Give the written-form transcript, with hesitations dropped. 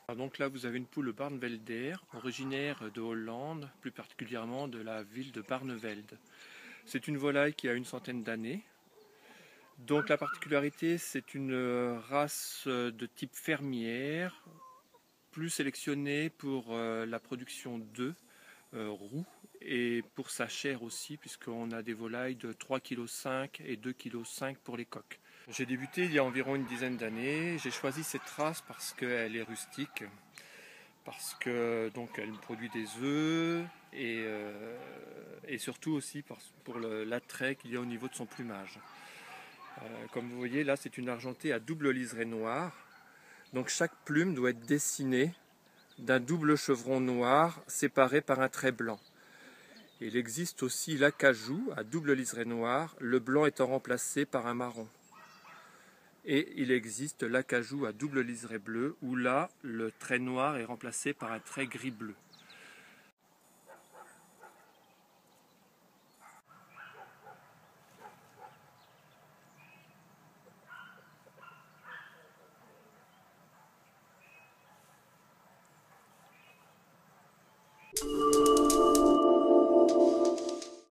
Donc là, vous avez une poule Barnvelder, originaire de Hollande, plus particulièrement de la ville de Barneveld. C'est une volaille qui a une centaine d'années. Donc la particularité, c'est une race de type fermière, plus sélectionnée pour la production d'œufs roux et pour sa chair aussi, puisqu'on a des volailles de 3,5 kg et 2,5 kg pour les coqs. J'ai débuté il y a environ une dizaine d'années. J'ai choisi cette race parce qu'elle est rustique, parce que donc elle produit des œufs et surtout aussi pour l'attrait qu'il y a au niveau de son plumage. Comme vous voyez là, c'est une argentée à double liseré noir. Donc chaque plume doit être dessinée d'un double chevron noir séparé par un trait blanc. Il existe aussi l'acajou à double liseré noir, le blanc étant remplacé par un marron. Et il existe l'acajou à double liseré bleu, où là, le trait noir est remplacé par un trait gris-bleu.